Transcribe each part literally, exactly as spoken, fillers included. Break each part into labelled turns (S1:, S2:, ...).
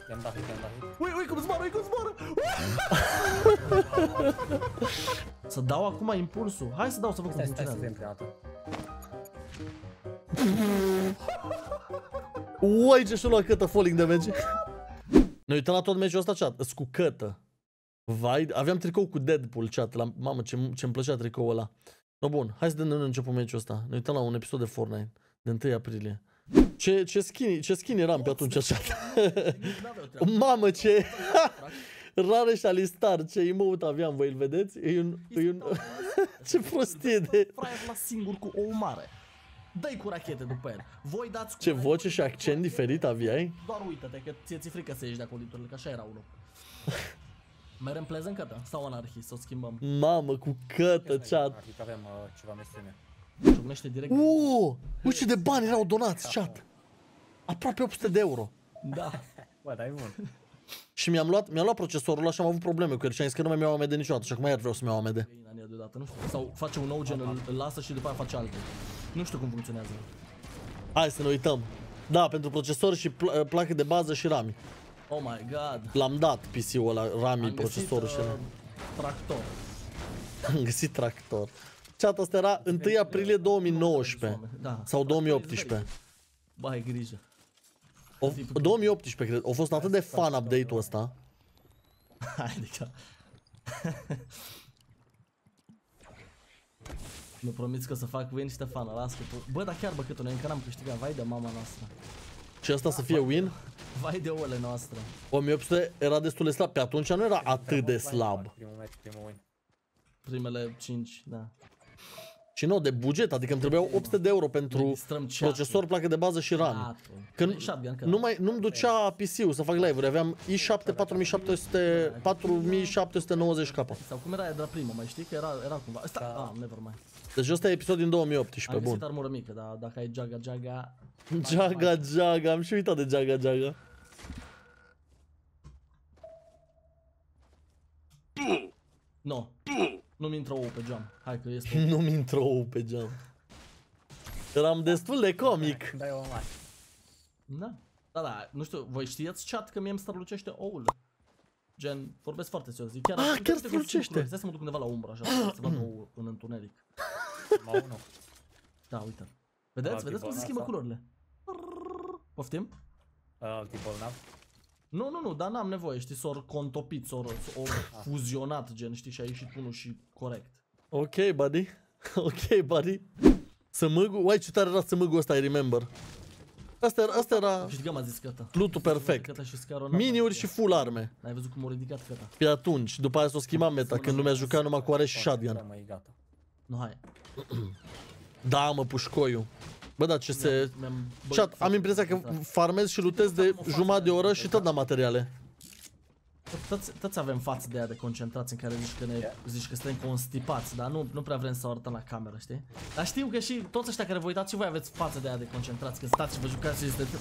S1: I-am dat hit, i-am dat hit.
S2: Ui, ui, cum zboară, ui, cum zboară! Să dau acum impulsul. Hai să dau să văd cum
S1: Stai, stai să
S2: funcționează.
S1: vedem prima dată.
S3: Uai, ce și-o luat cătă falling damage. Ne uităm la tot meciul ăsta, chat, îs cu cătă. Vai, aveam tricou cu Deadpool, chat, la, mamă, ce, ce-mi plăcea tricoul ăla. No, bun, hai să dăm de început meciul ăsta. Ne uităm la un episod de Fortnite, de întâi aprilie. Ce, ce skin, ce skin eram pe atunci, chat. Mamă, ce... Rare și alistar, ce emote aveam, voi îl vedeți? E un... E un... Ce prostie de...
S2: Fraier la singur cu o mare. Dă-i cu rachete după el. Voi dați cu...
S3: Ce voce și accent diferit aveai?
S2: Doar uită-te că ție ți-e frică să ieși de acolo, că așa era unul. Merem Pleasant Cătă sau Anarchy, să o schimbăm.
S3: Mamă, cu cătă, chat.
S1: Adică avem uh, ceva mesiune.
S2: Ciocnește direct.
S3: Uuuu, uite ce de bani erau donați, chat. Aproape opt sute de euro.
S2: Da.
S1: Bă, dar e bun.
S3: Și mi-am luat, mi-am luat procesorul ăla și am avut probleme cu el și am zis că nu mai mi-au A M D niciodată și acum iar vreau să-mi iau A M D.
S2: Deodată, nu știu. Sau face un nou gen, îl, îl lasă și după aia face altul. Nu știu cum funcționează.
S3: Hai să ne uităm. Da, pentru procesor și pl placă de bază și rami.
S2: Oh my god.
S3: L-am dat P C-ul ăla, rami,
S2: Am
S3: procesorul
S2: găsit,
S3: și
S2: uh, tractor.
S3: am găsit tractor. Chat, asta era întâi aprilie două mii nouăsprezece
S2: Da.
S3: sau două mii optsprezece.
S2: Bă, ai grijă.
S3: O, două mii optsprezece, cred. A fost atât de fun update-ul ăsta.
S2: Hai, adică. Mi-a promis că o să fac win, Ștefana, las că tu... Bă, dar chiar, bă, câtul, noi încă n-am câștigat, vai de mama noastră.
S3: Și asta să fie win?
S2: Vai de ouăle noastre.
S3: o mie opt sute era destul de slab, pe atunci nu era atât de slab.
S1: Primul match, primul win.
S2: Primele cinci, da.
S3: Și nu, de buget, adică îmi trebuiau opt sute de euro pentru procesor, placă de bază și RAM. Că nu mai, nu-mi ducea P C-ul să fac live-uri, aveam i șapte patru mii șapte sute, patru mii șapte sute nouăzeci K.
S2: Sau cum era de la prima, mai știi că era, era cumva. Ăsta, ah, never mind.
S3: Deci ăsta e episod din două mii optsprezece,
S2: am
S3: bun.
S2: găsit armură mică, dar dacă ai Jaga Jaga...
S3: Jaga Jaga, am și uitat de Jaga Jaga.
S2: No. Nu-mi intră ou pe geam. Hai că este.
S3: Nu-mi intră ou pe geam. Eram destul de comic.
S1: Dai o mare.
S2: Da. Da, da, nu știu, voi știați, chat, că mie îmi strălucește oul. Gen, vorbesc foarte serios. Chiar,
S3: ah, chiar strălucește.
S2: Stai să mă duc undeva la umbră, așa, să văd ou în întuneric.
S1: Ma unu.
S2: Da, uite. Vedeți? Vedeți cum se schimbă culorile? Poftim?
S1: Altii bolnav.
S2: Nu, nu, nu, dar n-am nevoie, știi, s-or contopit, s-or fuzionat, gen, știi, și a ieșit unul și corect.
S3: Ok, buddy. Ok, buddy. Sămâgul, uai ce tare era sămâgul ăsta, I remember. Asta era, asta era
S2: Câștigăm, a zis Cătă.
S3: lutul perfect. Miniuri și full arme.
S2: N-ai văzut cum a ridicat Cătă?
S3: Pe atunci, după aia s-o schimba meta, când lumea juca numai cu are și shotgun.
S2: Nu, hai.
S3: Da, mă, pușcoiu. Bă, da, ce se... Chat, am impresia că farmez și lutez de jumătate de oră și tot la materiale.
S2: Toți, toți avem față de aia de concentrați în care zici că, ne, zici că suntem constipați, dar nu, nu prea vrem să arătăm la cameră, știi? Dar știu că și toți ăștia care vă uitați și voi aveți față de aia de concentrați, că stați și vă jucați și este...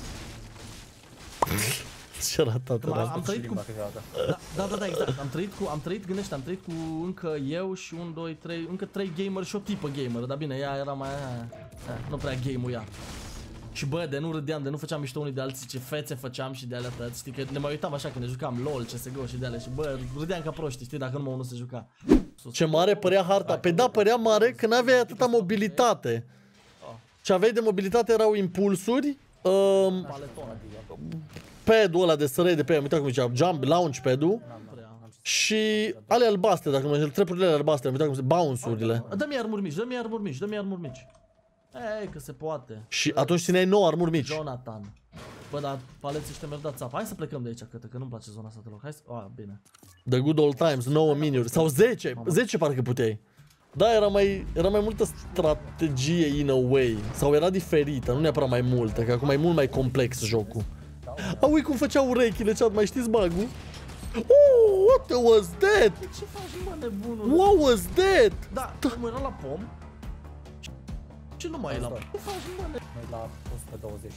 S3: Ce ratat era.
S2: Am trăit cu... Da, da, da, exact. Am trăit cu, am trăit, gândește, am trăit cu încă eu și un, doi, trei, încă trei gamer și o tipă gamer, dar bine, ea era mai... Aia, nu prea game-ul ea. Și bă, de nu râdeam, de nu făceam mișto unii de alții, ce fețe făceam și de alea tăți, știi, că ne mai uitam așa când ne jucam LOL, C S G O și de alea și bă, râdeam ca proști, știi, dacă numai unul se juca.
S3: Ce mare părea harta, pe da, părea mare că n-aveai atâta mobilitate. Ce aveai de mobilitate erau impulsuri, um, pad-ul ăla de sărăi de pe ea, uita cum zicea, jump, launch pad-ul și ale albastre, dacă nu mă înșel, trepurile albastre, uita cum se, bounce-urile.
S2: Dă-mi armuri mici, dă-mi armuri mici, dă-mi armuri mici. Ei, că se poate.
S3: Și atunci țineai nouă armuri mici.
S2: Jonathan. Bă, dar paleții ăștia mi-au dat țapă. Hai să plecăm de aici, Cătă, că nu-mi place zona asta deloc. Hai să... Ah, bine.
S3: The good old times, nouă miniuri. Sau zece, zece parcă puteai. Da, era mai, era mai multă strategie in a way. Sau era diferită, nu neapărat mai multă, că acum e mult mai complex jocul. A, ui cum făceau urechile, chat, mai știți bug-ul? Oh, what was that?
S2: Ce faci, mă, nebunul?
S3: What was that?
S2: Da, cum era la pom? Ce nu mai e la pom? Ce faci, mă, nebunul?
S1: Noi la o sută douăzeci.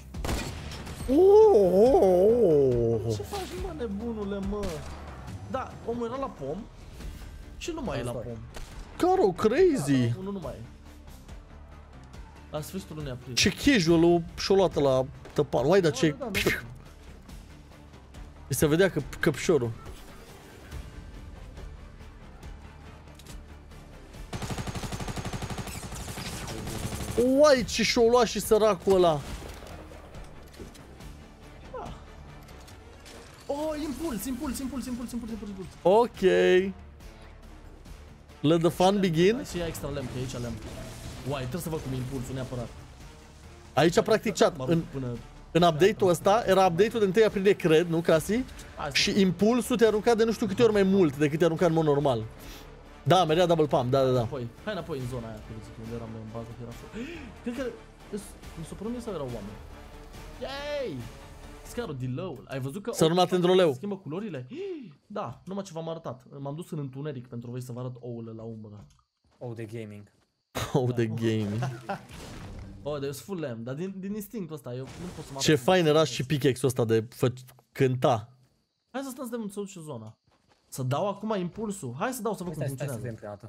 S2: Ce faci, mă, nebunule, mă? Da, omul era la pom și nu mai e la pom.
S3: Caro, crazy!
S2: Da, unul nu mai e. La sfârșitul lunii aprilie.
S3: Ce casual-ul și-o luat la tăpan. Uai, dar ce... Și se vedea că căpșorul. Uai, ce și-o luat și săracul ăla.
S2: Oh, impuls, impuls, impuls, impuls, impuls, impuls, impuls.
S3: Ok. Let the fun begin.
S2: Hai să ia extra lemn, că aici lemn. Uai, trebuie să văd cum e impulsul neapărat.
S3: Aici, practic, chat, în, în update-ul ăsta, era update-ul de întâi aprilie, cred, nu, Casi? Și impulsul te arunca de nu știu câte ori mai mult decât te arunca în mod normal. Da, merea double pump, da, da, da.
S2: Apoi, hai înapoi în zona aia, că zic, unde eram noi în bază, că era foc. Cred că, mi s-o părut sau erau oameni? Yay! Scarul din low. Ai văzut că
S3: S-a urmat Endroleu.
S2: schimbă culorile? Da, numai ce v-am arătat. M-am dus în întuneric pentru voi să vă arăt ouăle la umbră.
S1: Ou de gaming.
S3: Oh, de gaming.
S2: Oh, de full lemn, dar din, din instinctul ăsta eu nu pot să mă
S3: Ce
S2: arăt.
S3: fain era și pickaxe-ul ăsta de fă... cânta.
S2: Hai să stăm să dăm să duce zona. Să dau acum impulsul. Hai să dau să văd cum
S1: Stai, stai să
S2: funcționează.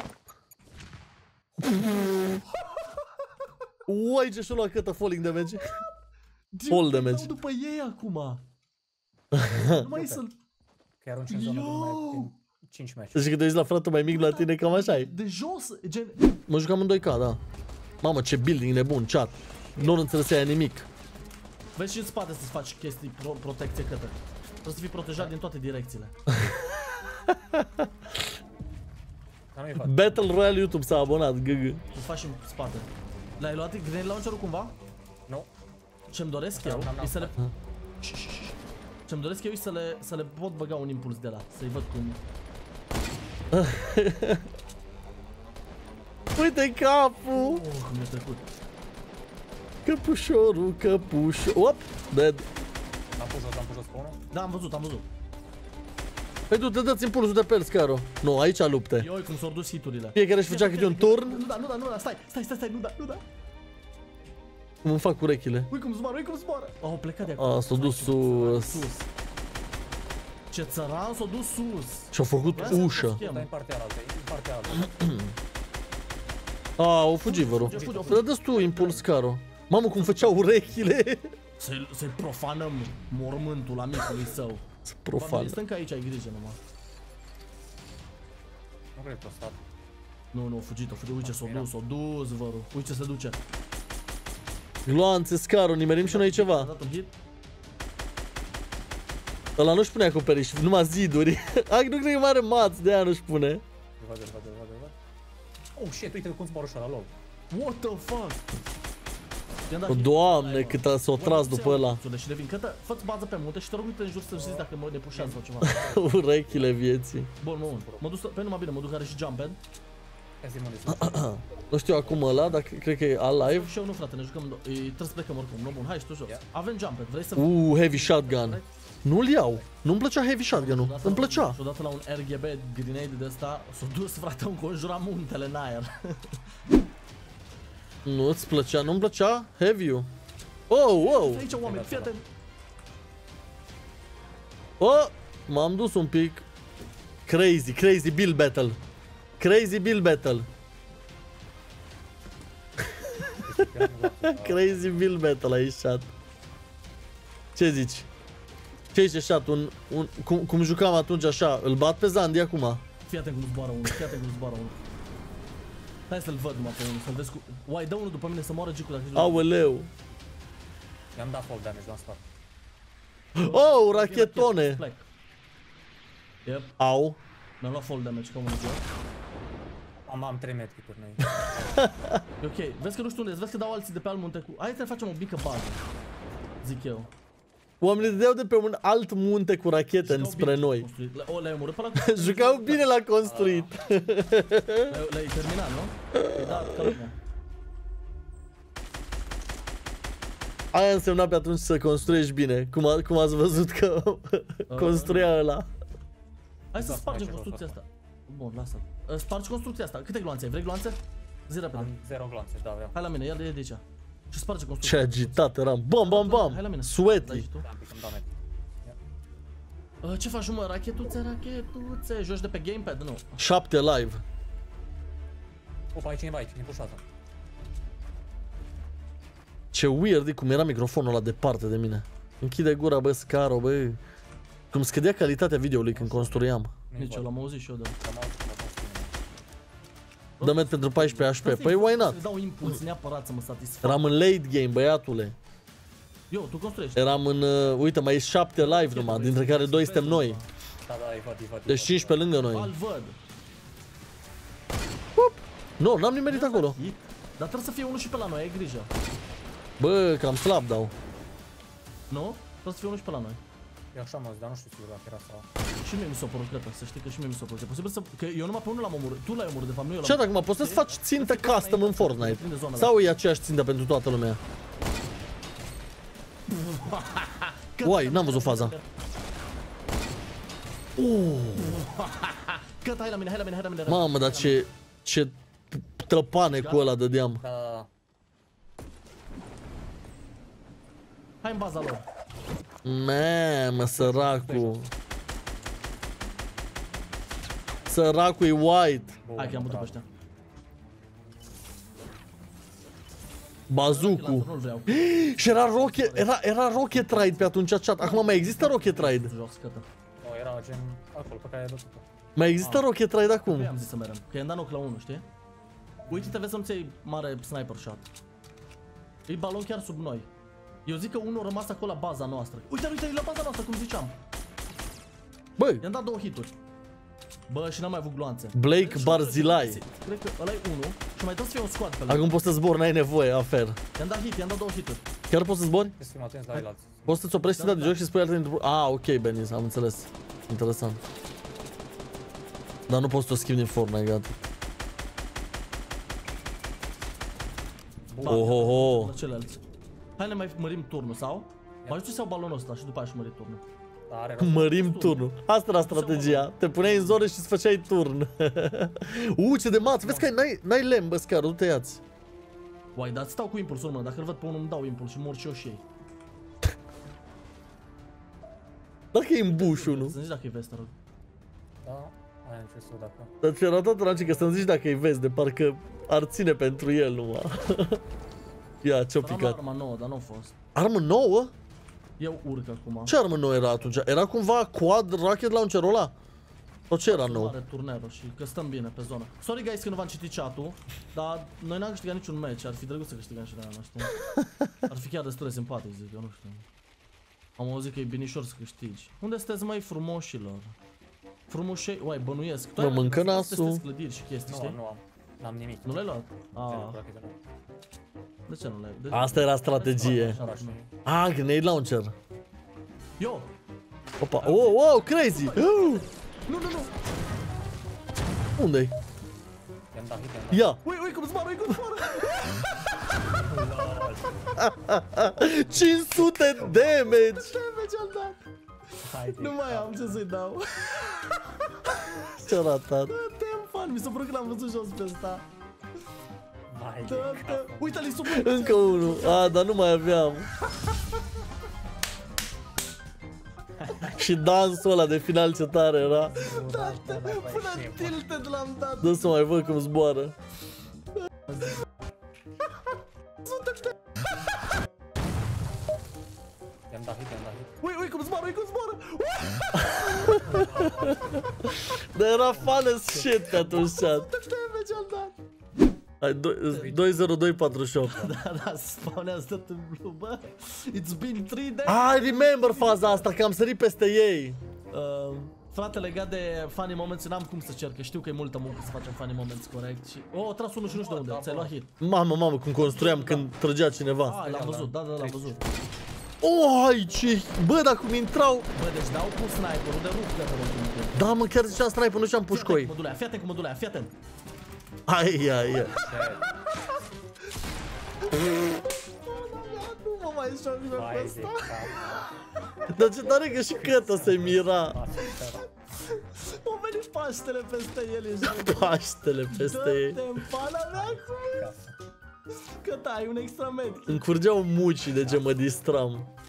S1: vedem prima dată.
S3: Uai, ce și-o luat câtă falling damage. Fall damage.
S2: Dau după ei acum. Nu mai să-l...
S1: Că arunci în zonă de numai prin cinci meci.
S3: Deci când te uiți la fratul mai mic la tine, cam așa e.
S2: De jos, gen...
S3: Mă jucam în doi K, da. Mamă, ce building nebun, chat. Nu înțelesea nimic.
S2: Vezi și în spate să-ți faci chestii pro protecție către. Trebuie să fii protejat din toate direcțiile.
S1: Dar nu e fac.
S3: Battle Royale YouTube s-a abonat, gg.
S2: Să-ți faci în spate. L-ai luat grenade launcher-ul cumva?
S1: Nu.
S2: Ce-mi doresc eu
S1: N-am, n-am,
S2: e să le...
S1: n-am.
S2: Ce-mi doresc eu e să le, să le pot băga un impuls de la. Să-i văd cum...
S3: Uite capul!
S2: Oh, cum mi-a trecut.
S3: Căpușorul, căpușor... Op! Dead.
S1: Am pus jos, am pus jos pe unul.
S2: Da, am văzut, am văzut.
S3: Păi du-te, dă-ți impulsul de pe el, Scaro. Nu, aici lupte.
S2: Eu cum s-au dus hiturile.
S3: Fiecare își făcea câte un turn.
S2: Nu da, nu da, nu da, stai, stai, stai, stai, nu da, nu da.
S3: Cum îmi fac urechile.
S2: Ui cum zboară, ui cum zboară. Au plecat de acolo.
S3: A, s-a dus sus.
S2: Sus. Ce țăran s-a dus sus.
S3: Și-a făcut ușă.
S1: Stai în partea alaltă, e în partea alaltă.
S3: A, o fugi vărul. Dar dă-ți tu impuls, Scaro. Mamă, cum făceau urechile.
S2: Să-i să profanăm mormântul amicului său.
S3: Să
S2: Profan.
S3: profan.
S2: Stăm aici, ai grijă numai.
S1: Nu cred că o stat.
S2: Nu, nu, a fugit, a fugit, uite ce s-a dus, s-a dus vărul. Uite ce se duce.
S3: Gloanțe, Scaro, nimerim și noi
S2: A
S3: ceva.
S2: dat un hit.
S3: Ăla nu-și pune acoperiș, numai ziduri. Ac, nu cred că mai are maț, de aia nu-și pune.
S1: Îl văd, îl văd, îl văd, îl văd. Oh shit, uite cum zboară ăștia la loc.
S2: What the fuck? I-am dat
S3: O,
S2: hit.
S3: Doamne, cât a s-o tras după ăla.
S2: Și revin, cătă, fă-ți bază pe munte și te rog uite în jur să știți dacă mă depușează sau ceva.
S3: Urechile vieții.
S2: Bun, mă un. Mă duc, pe numai bine, mă duc are și jump pad.
S1: Ia zi-mă de
S3: Nu știu acum ăla, dar cred că e alive.
S2: Și eu nu, frate, ne jucăm, e, trebuie să plecăm oricum, nu bun, hai și tu jos.
S1: Yeah.
S2: Avem jump pad, vrei să...
S3: Uh, heavy shotgun. Nu-l iau. Nu-mi plăcea heavy shotgun-ul. Îmi plăcea.
S2: Și odată la un R G B grenade de ăsta, s-a dus, frate, un conjura muntele în aer.
S3: Nu-ți plăcea, nu-mi plăcea heavy-ul. Oh, wow.
S2: Aici oameni, fii atent.
S3: Oh, m-am dus un pic. Crazy, crazy build battle. Crazy build battle. Crazy build battle aici, chat. Ce zici? Ce zice, chat? Un, un, cum, cum jucam atunci așa, îl bat pe Zandi acum.
S2: Fii atent cum zboară unul, fii atent cum zboară unul. Hai să-l văd numai pe unul, să-l vezi cu... Uai, dă unul după mine să moară Gicu dacă ești...
S3: Aoleu.
S1: I-am dat fall damage la spate.
S3: Oh, rachetone.
S2: Plec. Yep,
S3: Au.
S2: mi-am luat fall damage ca un idiot.
S1: Am, am trei medkit-uri noi.
S2: E ok, vezi că nu știu unde, vezi că dau alții de pe alt munte cu... Hai să facem o mică bază. Zic eu.
S3: Oamenii dădeau de pe un alt munte cu rachete înspre noi.
S2: Le- O, le-ai omorât pe ăla?
S3: Jucau bine la construit.
S2: Le- Le-ai terminat, nu? Da, ca lumea.
S3: Aia însemna pe atunci să construiești bine. Cum, a, cum ați văzut că construia ăla.
S2: Hai să
S1: Da,
S2: spargem
S1: mai
S2: construcția
S1: ceva,
S2: asta. Bun, lasă. Uh, Spargi construcția asta. Câte gloanțe ai? Vrei gloanțe? Zi repede.
S1: Am zero glanțe, da, vreau.
S2: Hai la mine, ia de aici. Și sparge
S3: Ce
S2: construcția.
S3: agitat eram. Bam, bam,
S2: Hai la
S3: bam.
S2: mine. Dai
S3: Sweaty.
S2: și tu.
S1: Da, un pic, îmi dau medkit.
S2: Uh, ce faci, mă? Rachetuțe, rachetuțe. Joci de pe gamepad? Nu.
S3: șapte live.
S1: Opa, ai cineva aici, ne pușează.
S3: Ce weird e cum era microfonul ăla departe de mine. Închide gura, bă, Scaro, bă. Cum scădea calitatea videoului când construiam.
S2: Nici eu l-am auzit și eu, da.
S3: Dă-mi pentru paisprezece H P. Păi why not?
S2: Să dau impuls neapărat să mă satisfac.
S3: Eram în late game, băiatule.
S2: Eu, tu construiești.
S3: Eram în, uh, uite, mai e șapte live numai, dintre care doi suntem noi.
S1: Da, da, îi văd, îi văd.
S3: Deci cincisprezece lângă noi.
S2: Al văd.
S3: Nu, n-am nimerit acolo.
S2: Dar trebuie să fie unul și pe la noi, ai grijă.
S3: Bă, cam slab dau.
S2: Nu? Trebuie să fie unul și pe la noi.
S1: Eu așa mă zic, dar nu știu sigur dacă era sau...
S2: Și mie mi s-a părut, cred, să știi că și mie mi s-a părut. E posibil să... Că eu numai pe unul l-am omorât. Tu l-ai omorât, de fapt, nu eu
S3: Ce
S2: l-am
S3: dacă mă poți să faci țintă custom în Fortnite? Sau e aceeași țintă pentru toată lumea? Uai, n-am văzut faza.
S2: Că hai la mine, hai la mine, hai la mine.
S3: Mamă, dar ce... Ce trăpane cu ăla dădeam.
S1: Da,
S2: Hai în baza lor.
S3: Mamă, săracul. Săracul e white.
S2: Hai că am bătut pe ăștia.
S3: Bazucu.
S2: Nu-l vreau.
S3: Și era Rocket, era, era Rocket Ride pe atunci chat. Acum mai există Rocket Ride?
S2: Jos, scătă.
S1: nu, era gen acolo pe care ai văzut-o.
S3: Mai există Rocket Ride acum?
S2: Păi am zis să merem. Că i-am dat knock la unu, știi? Uite-te, vezi să-mi ții mare sniper shot. E balon chiar sub noi. Eu zic că unul a rămas acolo la baza noastră. Uite-l, uite-l la baza noastră, cum ziceam.
S3: Băi,
S2: I-am dat două hituri. Bă, și n-am mai avut gloanțe.
S3: Blake Barzilai.
S2: Cred că ăla e unul și mai trebuie să fie un squad pe ăla.
S3: Acum poți să zbor, n-ai nevoie, afer.
S2: I-am dat hit, i-am dat două hituri.
S3: Chiar poți să zbori?
S1: Trebuie să fim atenți la el.
S3: Poți să-ți oprești ținta de joc și spui alte întrebări. Ah, ok, Benis, am înțeles. Interesant. Dar nu poți să o schimbi din Fortnite, gata. Oh, oh, oh.
S2: La celălalt. Hai ne mai mărim turnul, sau? Mai știu să iau balonul ăsta și după aia și mări turnul.
S1: Are rost.
S3: Mărim turnul. Asta era strategia. Te puneai în zonă și îți făceai turn. Uuu, ce de maț. Vezi că n-ai, n-ai lemn, bă, scară, nu te iați.
S2: Uai, dar stau cu impulsul, mă, dacă îl văd pe unul îmi dau impuls și mor și eu și ei.
S3: Dacă e în buș unul.
S2: Să-mi zici dacă e vest, te rog.
S1: Da, mai am ce să văd acolo.
S3: Dar ți-a ratat Ranci că să-mi zici dacă îi vezi, de parcă ar ține pentru el numai. Ia, ce-o
S2: Am
S3: picat.
S2: arma nouă, dar nu a fost.
S3: Armă nouă?
S2: Eu urc acum.
S3: Ce armă nouă era atunci? Era cumva quad rocket launcher-ul ăla? Sau ce era nou?
S2: Are turnerul și că stăm bine pe zonă. Sorry guys că nu v-am citit chat-ul, dar noi n-am câștigat niciun match, ar fi drăguț să câștigăm și de aia, nu știu. Ar fi chiar destul de simpatic, zic eu, nu știu. Am auzit că e binișor să câștigi. Unde sunteți, mai frumoșilor? Frumoșei, uai, bănuiesc.
S3: Mă mâncă nasul.
S2: Clădiri și chestii,
S1: Nu,
S2: știi?
S1: nu am. N-am nimic.
S2: Nu l-ai luat? Ah,
S1: Ah.
S2: de ce nu l-ai? De...
S3: Asta era strategie. Ah, grenade launcher.
S2: Eu!
S3: Opa, oh, wow, crazy! Uh,
S2: Nu, nu, nu!
S3: unde-i?
S1: I-am dat hit, i-am dat.
S3: Ia!
S2: Ui, ui, cum zboară, ui, cum zboară!
S3: cinci sute damage!
S2: Damage am dat!
S1: Haide,
S2: Nu mai am ce să-i dau.
S3: Ce-a ratat?
S2: Dă-te-mi fan, mi s-a părut că l-am văzut jos pe ăsta.
S1: Hai de
S2: Dă-te...
S1: cap.
S2: Uite-l-i sub...
S3: Încă unul. A, dar nu mai aveam. Și dansul ăla de final ce tare era.
S2: Până tilted l-am dat.
S3: Dă să mai văd cum zboară.
S1: I-am dat hit, i-am dat hit.
S2: Ui, ui, cum zboară, ui, cum zboară!
S3: Dar era fun as shit pe atunci chat.
S2: Damage am dat!
S3: Hai, doi zero doi patru opt.
S2: Da, da, spawnează tot în blue, bă. It's been three days.
S3: Ah, remember faza asta, că am sărit peste ei.
S2: Uh, frate, legat de funny moments, n-am cum să cer, că știu că e multă muncă să facem funny moments corect și... Oh, a tras unul și nu știu de unde, ți-ai luat hit.
S3: Mamă, mamă, cum construiam când trăgea cineva.
S2: Ah, l-am văzut, da, da, l-am văzut.
S3: Oh, ai ce... Bă, dar cum intrau...
S2: Bă, deci dau cu sniperul de rup de pe
S3: Da, mă, chiar zicea sniper, nu și-am pușcoi.
S2: Fii atent cu mădulea, fii atent cu mădulea, fii atent.
S3: Ai, ai, ai.
S2: Nu mă mai joc joc
S1: Hai
S2: pe
S1: de
S2: ăsta.
S1: cap.
S3: Dar ce tare că și Cătă se mira.
S2: O venit Paștele peste el, ești
S3: Paștele peste ei.
S2: Dă-te în pana mea cu... Că da, ai un extra med.
S3: Îmi curgeau mucii de ce mă distram.